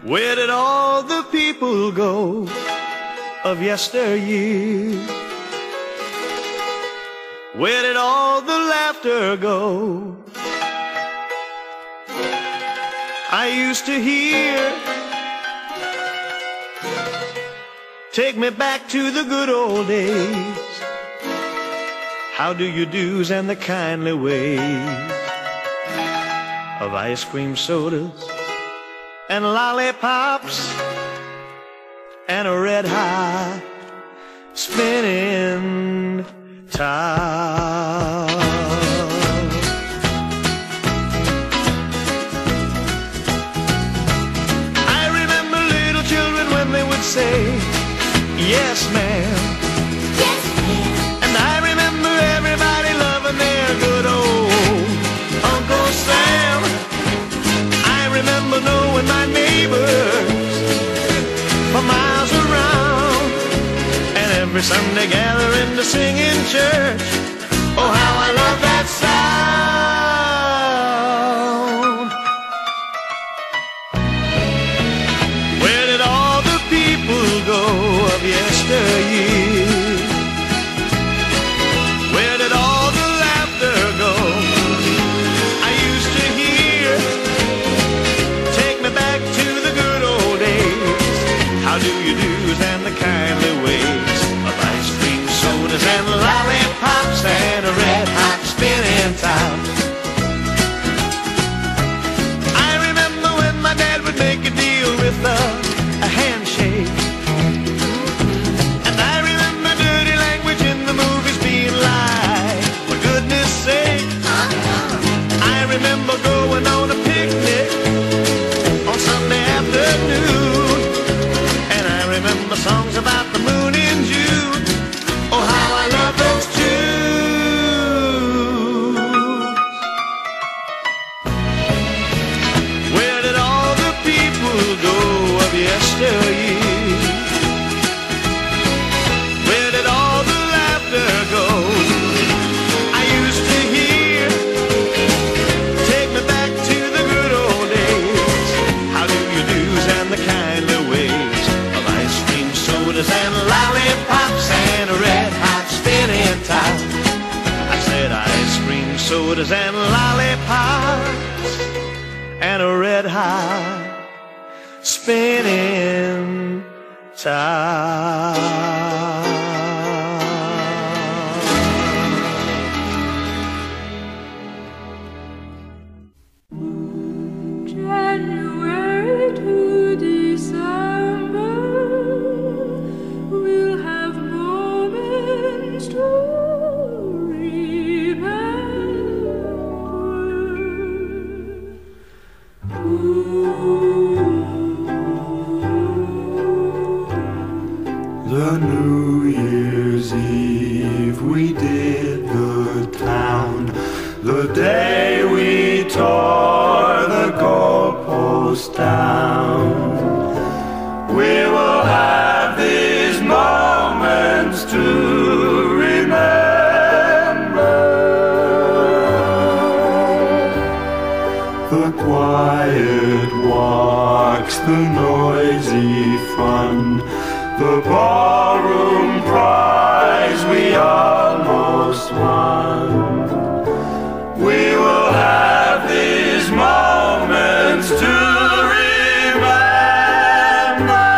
Where did all the people go of yesteryear? Where did all the laughter go I used to hear? Take me back to the good old days. How do you do's and the kindly ways of ice cream sodas and lollipops and a red hot spinning top. I remember little children when they would say, yes, ma'am. Yes, ma'am. And I remember everybody loving their good old Uncle Sam. I remember knowing my neighbors for miles around, and every Sunday gathering to sing in church. Oh, how I love that sound. Where did all the people go of yesteryear? Where did all the laughter go I used to hear? Take me back to the good old days. How do you do's and the kindly ways of ice cream sodas and lollipops and a red hot spinning top. I remember when my dad would make a deal with a handshake, and I remember dirty language in the movies being like, for goodness sake. I remember going on a picnic on Sunday afternoon, and I remember songs about the moon in June. Oh, how I love those tunes. Where did all the people go of yesteryear? Where did all the laughter go I used to hear? Take me back to the good old days. How do you do's and the kindly ways of ice cream sodas and lollipops and a red hot spinning top. I said ice cream sodas and lollipops and a red hot spinning top. January to December, we'll have moments to The New Year's Eve we did the town, the day we tore the goalpost down. We will have these moments to remember. The quiet walks, the noisy fun, the ballroom prize we almost won. We will have these moments to remember.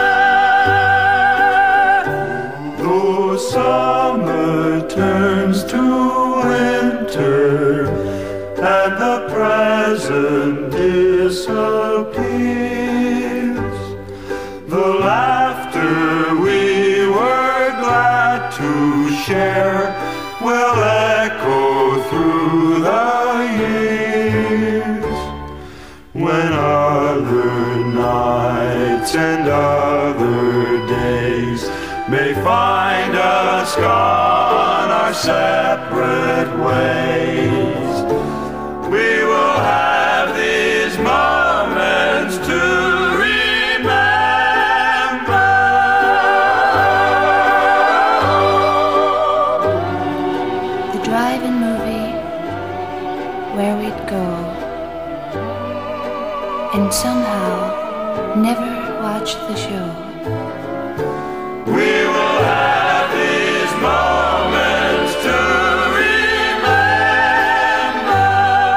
Though summer turns to winter and the present disappears, the laughter we were glad to share will echo through the years. When other nights and other days may find us gone our separate ways, we will have these moments to drive-in movie where we'd go, and somehow never watched the show. We will have these moments to remember.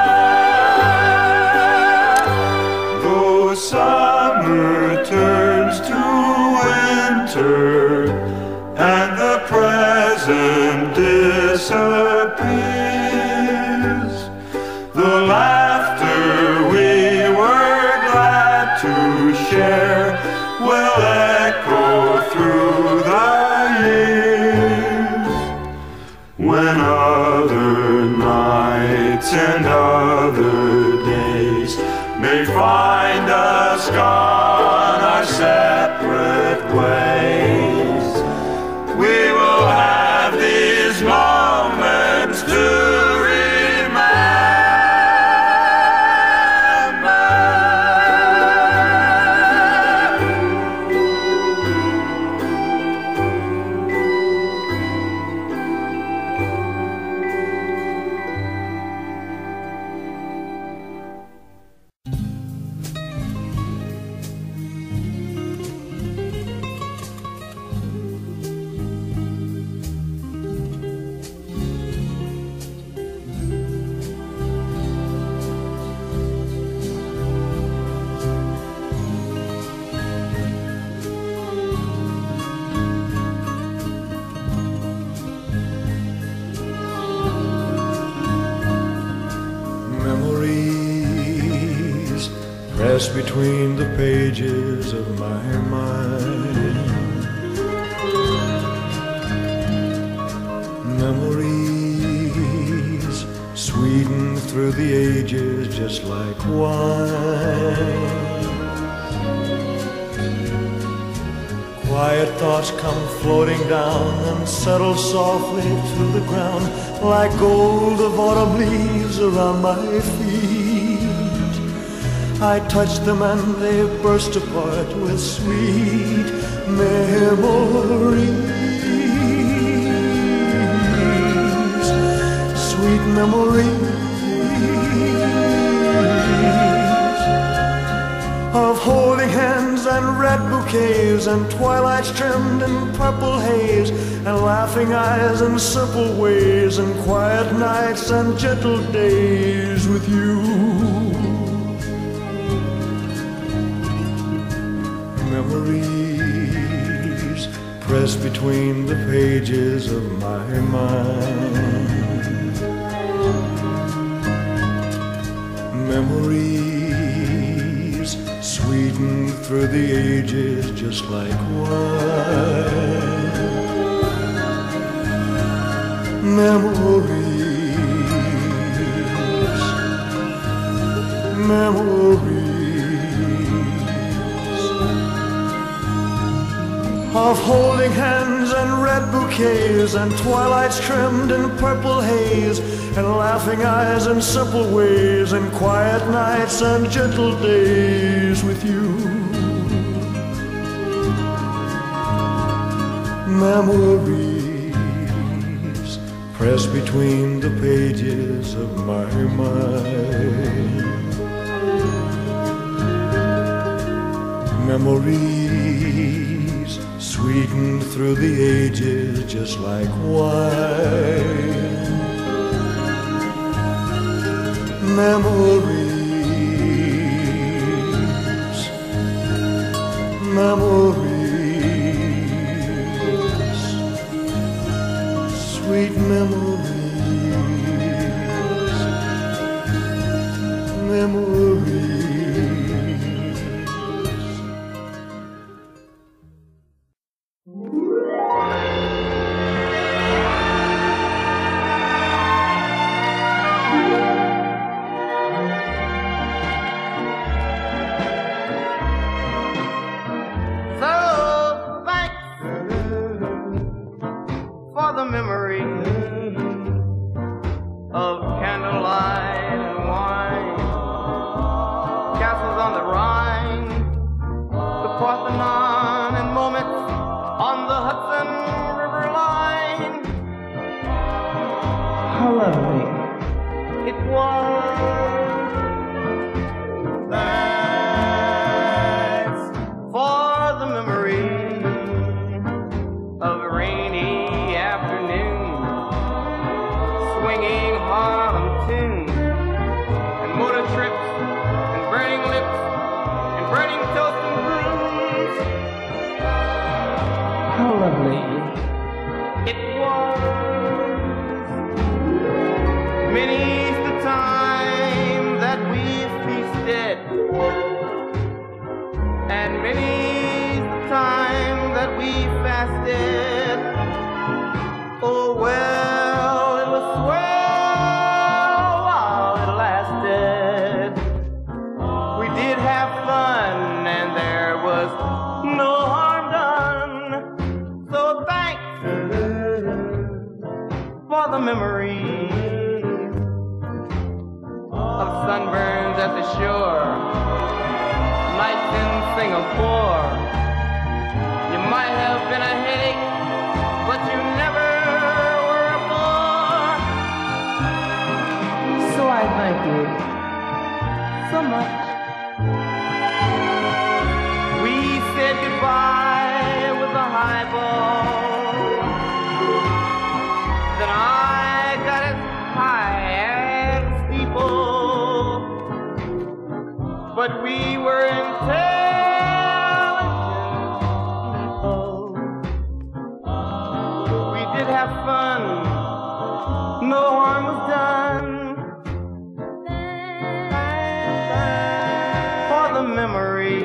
Though summer turns to winter and the present disappears, the laughter we were glad to share will echo through the years. When other nights and other days may find us gone our separate ways, we will have these moments to between the pages of my mind. Memories sweetened through the ages just like wine. Quiet thoughts come floating down and settle softly to the ground like gold of autumn leaves around my feet. I touch them and they burst apart with sweet memories. Sweet memories of holding hands and red bouquets and twilights trimmed in purple haze and laughing eyes and simple ways and quiet nights and gentle days with you. Memories pressed between the pages of my mind. Memories sweetened through the ages just like wine. Memories, memories of holding hands and red bouquets and twilights trimmed in purple haze and laughing eyes and simple ways and quiet nights and gentle days with you. Memories pressed between the pages of my mind. Memories sweetened through the ages just like wine. Memories, memories, sweet memories, memories. That's lovely. It was many's the time that we feasted, and many's the time that we fasted. Oh well, it was swell while it lasted. We did have fun and there was no harm done. So thanks for the memory of sunburns at the shore, nights in Singapore. You might have been a headache, but you never were a bore. So I thank you so much. We said goodbye with a highball. Then I got as high as people, but we were intelligent people. We did have fun, no harm was done. For the memory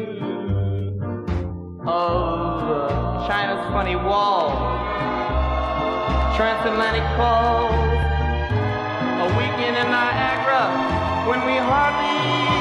of China's funny wall, transatlantic calls, a weekend in Niagara when we hardly